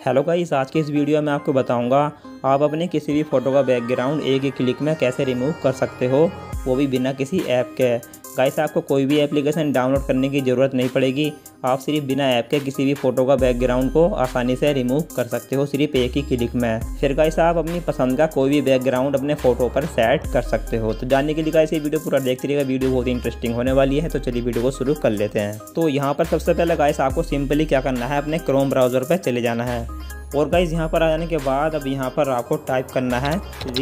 Hello guys, आज के इस वीडियो में आपको बताऊंगा आप अपने किसी भी फ़ोटो का बैकग्राउंड एक ही क्लिक में कैसे रिमूव कर सकते हो, वो भी बिना किसी ऐप के। गाइस, आपको कोई भी एप्लीकेशन डाउनलोड करने की ज़रूरत नहीं पड़ेगी। आप सिर्फ बिना ऐप के किसी भी फ़ोटो का बैकग्राउंड को आसानी से रिमूव कर सकते हो, सिर्फ एक ही क्लिक में। फिर गाइस, आप अपनी पसंद का कोई भी बैकग्राउंड अपने फ़ोटो पर सेट कर सकते हो। तो जानने के लिए गाइस ये वीडियो पूरा देखते रहिएगा, वीडियो बहुत ही इंटरेस्टिंग होने वाली है। तो चलिए वीडियो को शुरू कर लेते हैं। तो यहाँ पर सबसे पहले गाइस आपको सिंपली क्या करना है, अपने क्रोम ब्राउज़र पर चले जाना है। और गाइस यहाँ पर आ जाने के बाद अब यहाँ पर आपको टाइप करना है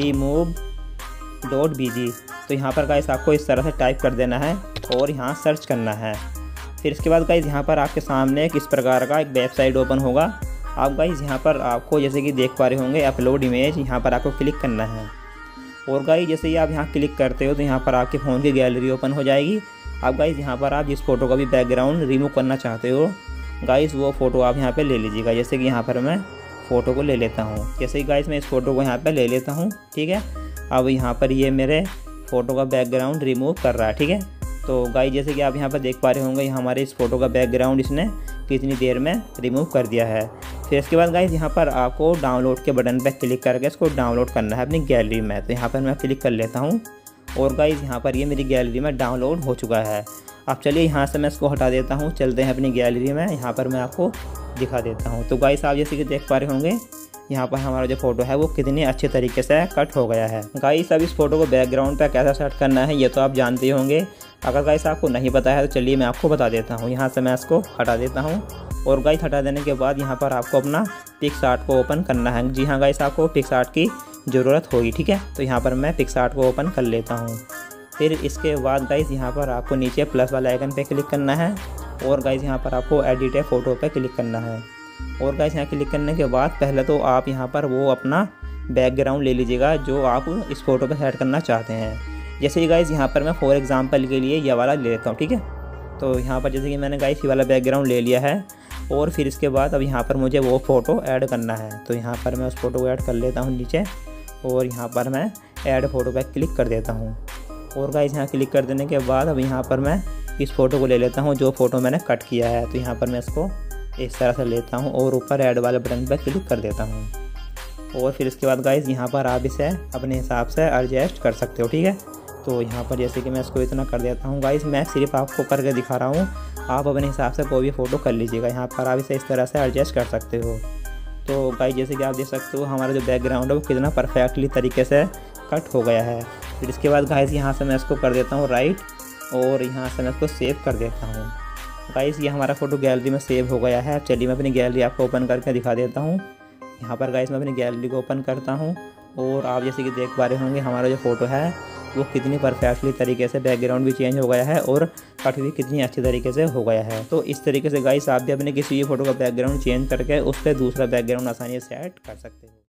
remove.bg। तो यहाँ पर गाइस आपको इस तरह से टाइप कर देना है और यहाँ सर्च करना है। फिर इसके बाद गाइस यहाँ पर आपके सामने इस प्रकार का एक वेबसाइट ओपन होगा। आप गाइस यहाँ पर आपको जैसे कि देख पा रहे होंगे अपलोड इमेज, यहाँ पर आपको क्लिक करना है। और गाइस जैसे ही आप यहाँ क्लिक करते हो तो यहाँ पर आपके फ़ोन की गैलरी ओपन हो जाएगी। अब गाइस यहाँ पर आप जिस फ़ोटो का भी बैकग्राउंड रिमूव करना चाहते हो गाइस वो फ़ोटो आप यहाँ पे ले लीजिएगा। जैसे कि यहाँ पर मैं फ़ोटो को ले लेता हूँ। जैसे कि गाइस मैं इस फ़ोटो को यहाँ पे ले लेता हूँ, ठीक है। अब यहाँ पर ये मेरे फ़ोटो का बैकग्राउंड रिमूव कर रहा है, ठीक है। तो गाइस जैसे कि आप यहाँ पर देख पा रहे होंगे हमारे इस फ़ोटो का बैकग्राउंड इसने कितनी देर में रिमूव कर दिया है। फिर इसके बाद गाइस यहाँ पर आपको डाउनलोड के बटन पर क्लिक करके इसको डाउनलोड करना है अपनी गैलरी में। तो यहाँ पर मैं क्लिक कर लेता हूँ और गाइस यहाँ पर ये मेरी गैलरी में डाउनलोड हो चुका है। अब चलिए यहाँ से मैं इसको हटा देता हूँ, चलते हैं अपनी गैलरी में। यहाँ पर मैं आपको दिखा देता हूँ। तो गाइस आप जैसे कि देख पा रहे होंगे यहाँ पर हमारा जो फ़ोटो है वो कितनी अच्छे तरीके से कट हो गया है। गाइस अब इस फ़ोटो को बैकग्राउंड पर कैसे सेट करना है ये तो आप जानते होंगे। अगर गाइस आपको नहीं पता है तो चलिए मैं आपको बता देता हूँ। यहाँ से मैं इसको हटा देता हूँ और गाइस हटा देने के बाद यहाँ पर आपको अपना पिक्सआर्ट को ओपन करना है। जी हाँ गाइस, आपको पिक्सआर्ट की ज़रूरत होगी, ठीक है। तो यहाँ पर मैं पिक्सआर्ट को ओपन कर लेता हूँ। फिर इसके बाद गाइस यहाँ पर आपको नीचे प्लस वाला आइकन पे क्लिक करना है और गाइस यहाँ पर आपको एडिट ए फ़ोटो पे क्लिक करना है। और गाइस यहाँ क्लिक करने के बाद पहले तो आप यहाँ पर वो अपना बैकग्राउंड ले लीजिएगा जो आप इस फ़ोटो पे सेट करना चाहते हैं। जैसे कि गाइस यहाँ पर मैं फॉर एग्जांपल के लिए ये वाला ले लेता हूँ, ठीक है। तो यहाँ पर जैसे कि मैंने गाइस ये वाला बैकग्राउंड ले लिया है और फिर इसके बाद अब यहाँ पर मुझे वो फ़ोटो ऐड करना है। तो यहाँ पर मैं उस फ़ोटो को ऐड कर लेता हूँ नीचे और यहाँ पर मैं ऐड फ़ोटो पर क्लिक कर देता हूँ। और गाइस यहाँ क्लिक कर देने के बाद अब यहाँ पर मैं इस फ़ोटो को ले लेता हूँ जो फ़ोटो मैंने कट किया है। तो यहाँ पर मैं इसको इस तरह से लेता हूँ और ऊपर ऐड वाले बटन पर क्लिक कर देता हूँ। और फिर इसके बाद गाइस यहाँ पर आप इसे अपने हिसाब से एडजस्ट कर सकते हो, ठीक है। तो यहाँ पर जैसे कि मैं इसको इतना कर देता हूँ। गाइस मैं सिर्फ आपको करके दिखा रहा हूँ, आप अपने हिसाब से कोई भी फ़ोटो कर लीजिएगा। यहाँ पर आप इसे इस तरह से एडजस्ट कर सकते हो। तो गाइस जैसे कि आप देख सकते हो हमारा जो बैकग्राउंड है वो कितना परफेक्टली तरीके से कट हो गया है। फिर इसके बाद गाइस यहाँ से मैं इसको कर देता हूँ राइट और यहाँ से मैं इसको सेव कर देता हूँ। गाइस ये हमारा फ़ोटो गैलरी में सेव हो गया है। चलिए मैं अपनी गैलरी आपको ओपन करके दिखा देता हूँ। यहाँ पर गाइस मैं अपनी गैलरी को ओपन करता हूँ और आप जैसे कि देख पा रहे होंगे हमारा जो फ़ोटो है वो कितनी परफेक्टली तरीके से बैकग्राउंड भी चेंज हो गया है और कट भी कितनी अच्छी तरीके से हो गया है। तो इस तरीके से गाइस आप भी अपने किसी भी फ़ोटो का बैकग्राउंड चेंज करके उस पर दूसरा बैकग्राउंड आसानी से सेट कर सकते हो।